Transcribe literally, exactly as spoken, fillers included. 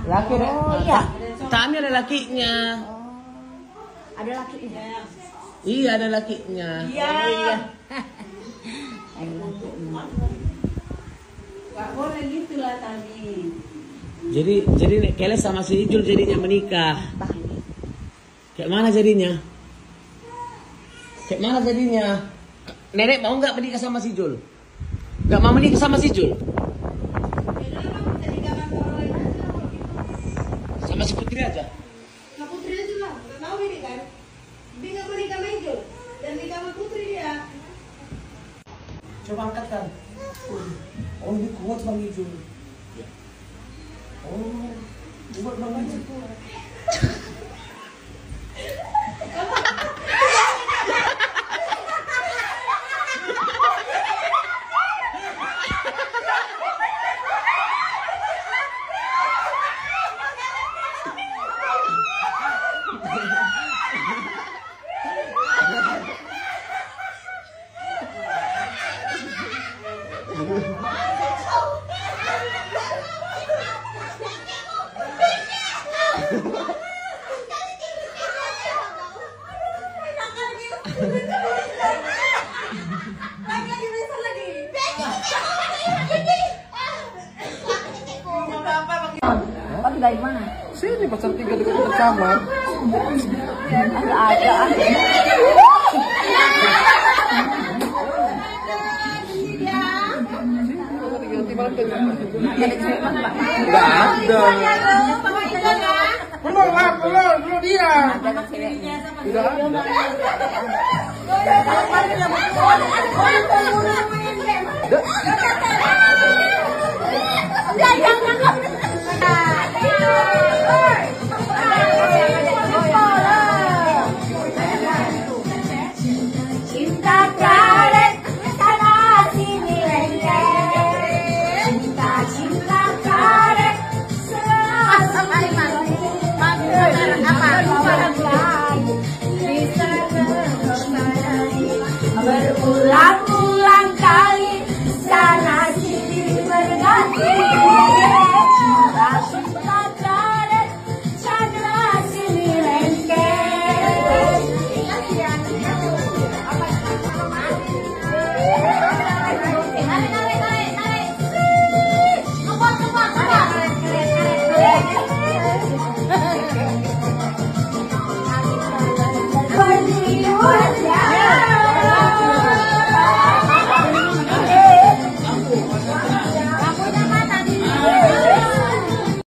Laki deh. Oh iya. Tami ada lakinya. Oh. Ada lakinya. Iya ada lakinya. Iya. Oh, iya. Ada lakinya. Gak boleh gitu lah tadi. Jadi jadi Nek Keles sama si Ijul jadinya menikah. Bahagia. Kayak mana jadinya? Kayak mana jadinya? Nenek mau nggak menikah sama si Jul? Nggak mau menikah sama si Jul? Sama si Putri aja? Nah Putri aja lah, nggak mau ini kan? Dia nggak mau nikah sama Ijul dan nikah sama Putri dia. Coba angkat kan. Oh ini kuat Bang Ijul. Oh kuat Bang Ijul. Papi dari mana? Sini pasar tiga dekat dekat kamar. Ada ada. Enggak ada. Belum lah, belum, belum dia. Tidak ada.